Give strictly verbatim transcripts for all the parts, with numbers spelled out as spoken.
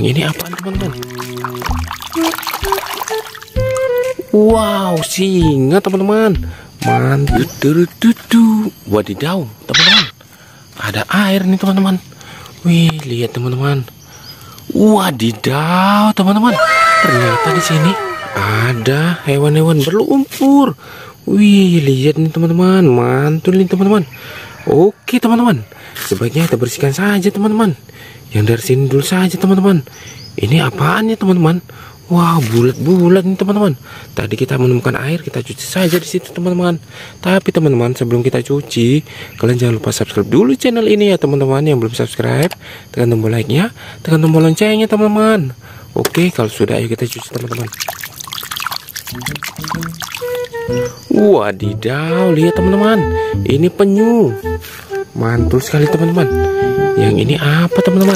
Yang ini apaan teman-teman? Wow, singa teman-teman. Mantap. Wadidaw teman-teman, ada air nih teman-teman. Wih, lihat teman-teman. Wadidaw teman-teman, ternyata di sini ada hewan-hewan berlumpur. Wih, lihat nih teman-teman, mantul nih teman-teman. Oke teman-teman, sebaiknya kita bersihkan saja teman-teman. Yang dari sini dulu saja teman-teman. Ini apaan ya teman-teman? Wow, bulat-bulat nih teman-teman. Tadi kita menemukan air, kita cuci saja di situ teman-teman. Tapi teman-teman, sebelum kita cuci, kalian jangan lupa subscribe dulu channel ini ya teman-teman. Yang belum subscribe, tekan tombol like-nya, tekan tombol loncengnya teman-teman. Oke, kalau sudah ayo kita cuci teman-teman. Wadidaw, lihat teman-teman, ini penyu. Mantul sekali teman-teman. Yang ini apa teman-teman?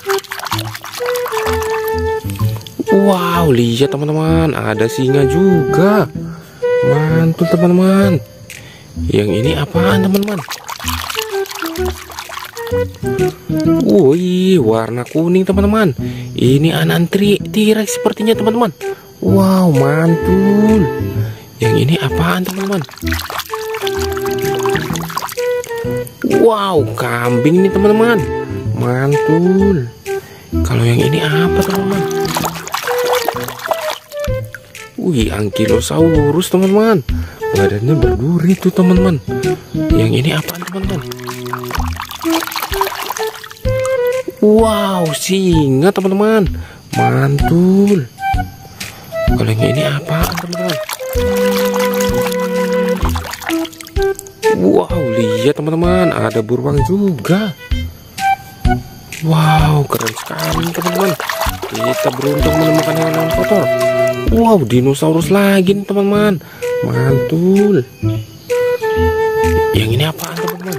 Wow, lihat teman-teman, ada singa juga. Mantul teman-teman. Yang ini apaan teman-teman? Wih, warna kuning teman-teman. Ini anak T-Rex sepertinya teman-teman. Wow, mantul. Yang ini apaan teman-teman? Wow, kambing nih teman-teman. Mantul. Kalau yang ini apa teman-teman? Wih, Ankylosaurus teman-teman. Badannya berduri tuh teman-teman. Yang ini apaan teman-teman? Wow, singa teman-teman. Mantul. Kalau yang ini apaan teman-teman? Wow, lihat teman-teman, ada beruang juga. Wow, keren sekali teman-teman. Kita beruntung menemukan hewan kotor. Wow, dinosaurus lagi nih teman-teman. Mantul. Yang ini apaan teman-teman?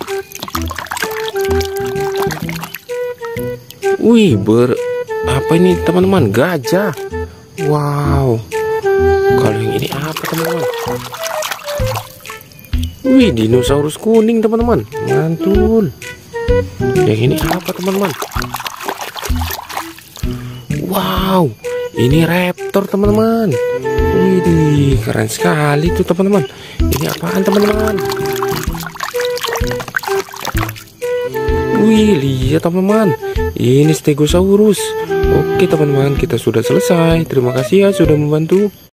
Wih, ber apa ini teman-teman? Gajah. Wow. Kalau yang ini apa teman-teman? Wih, dinosaurus kuning teman-teman. Mantul. Yang ini apa teman-teman? Wow, ini raptor teman-teman. Wih, keren sekali tuh teman-teman. Ini apaan teman-teman? Wih, lihat teman-teman, ini Stegosaurus. Oke teman-teman, kita sudah selesai. Terima kasih ya sudah membantu.